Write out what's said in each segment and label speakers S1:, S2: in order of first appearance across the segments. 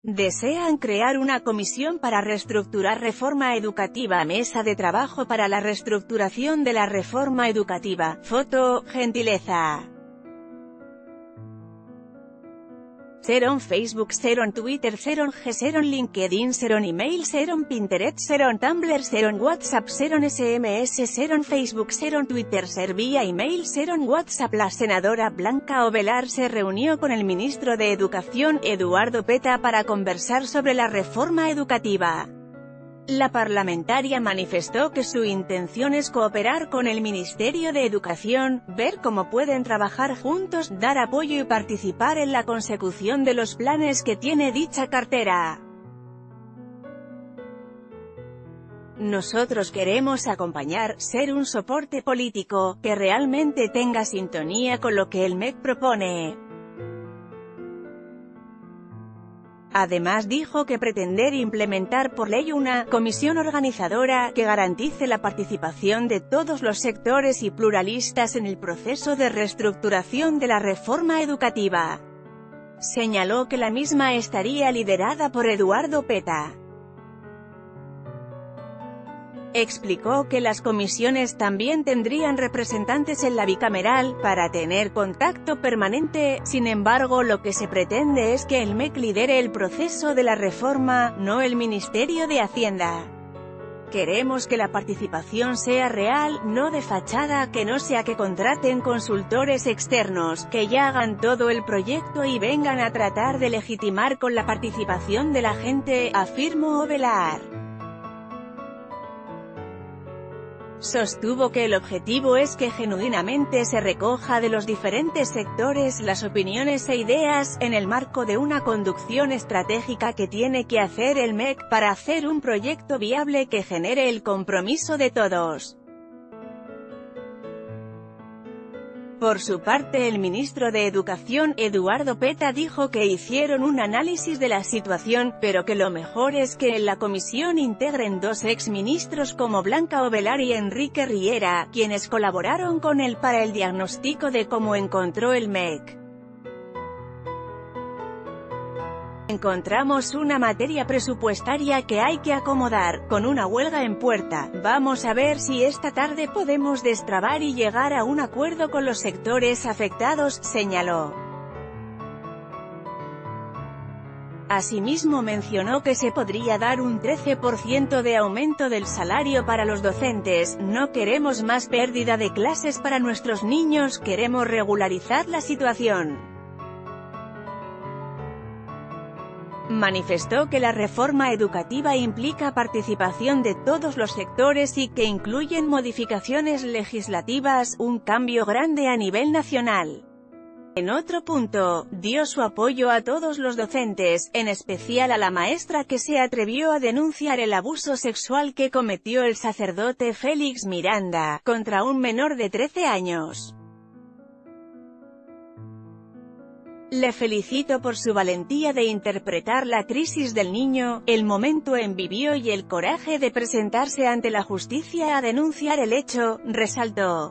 S1: Desean crear una comisión para reestructurar reforma educativa. Mesa de trabajo para la reestructuración de la reforma educativa. Foto, gentileza. Seron Facebook, Seron Twitter, Seron G, Seron LinkedIn, Seron Email, Seron Pinterest, Seron Tumblr, Seron WhatsApp, Seron SMS, Seron Facebook, Seron Twitter, Ser vía email, Seron WhatsApp. La senadora Blanca Ovelar se reunió con el ministro de Educación, Eduardo Peta, para conversar sobre la reforma educativa. La parlamentaria manifestó que su intención es cooperar con el Ministerio de Educación, ver cómo pueden trabajar juntos, dar apoyo y participar en la consecución de los planes que tiene dicha cartera. Nosotros queremos acompañar, ser un soporte político, que realmente tenga sintonía con lo que el MEC propone. Además dijo que pretender implementar por ley una comisión organizadora que garantice la participación de todos los sectores y pluralistas en el proceso de reestructuración de la reforma educativa. Señaló que la misma estaría liderada por Eduardo Peta. Explicó que las comisiones también tendrían representantes en la bicameral, para tener contacto permanente. Sin embargo, lo que se pretende es que el MEC lidere el proceso de la reforma, no el Ministerio de Hacienda. Queremos que la participación sea real, no de fachada, que no sea que contraten consultores externos, que ya hagan todo el proyecto y vengan a tratar de legitimar con la participación de la gente, afirmó Ovelar. Sostuvo que el objetivo es que genuinamente se recoja de los diferentes sectores las opiniones e ideas, en el marco de una conducción estratégica que tiene que hacer el MEC, para hacer un proyecto viable que genere el compromiso de todos. Por su parte, el ministro de Educación, Eduardo Peta, dijo que hicieron un análisis de la situación, pero que lo mejor es que en la comisión integren dos exministros como Blanca Ovelar y Enrique Riera, quienes colaboraron con él para el diagnóstico de cómo encontró el MEC. Encontramos una materia presupuestaria que hay que acomodar, con una huelga en puerta. Vamos a ver si esta tarde podemos destrabar y llegar a un acuerdo con los sectores afectados, señaló. Asimismo mencionó que se podría dar un 13% de aumento del salario para los docentes. No queremos más pérdida de clases para nuestros niños, queremos regularizar la situación. Manifestó que la reforma educativa implica participación de todos los sectores y que incluyen modificaciones legislativas, un cambio grande a nivel nacional. En otro punto, dio su apoyo a todos los docentes, en especial a la maestra que se atrevió a denunciar el abuso sexual que cometió el sacerdote Félix Miranda, contra un menor de 13 años. Le felicito por su valentía de interpretar la crisis del niño, el momento en vivió y el coraje de presentarse ante la justicia a denunciar el hecho, resaltó.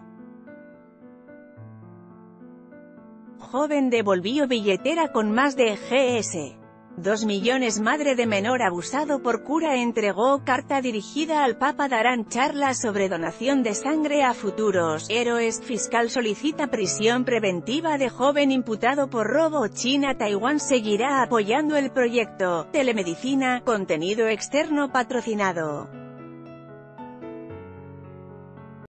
S1: Joven devolvió billetera con más de Gs. 2 millones. Madre de menor abusado por cura entregó carta dirigida al Papa. Darán charlas sobre donación de sangre a futuros héroes. Fiscal solicita prisión preventiva de joven imputado por robo. China-Taiwán seguirá apoyando el proyecto. Telemedicina, contenido externo patrocinado.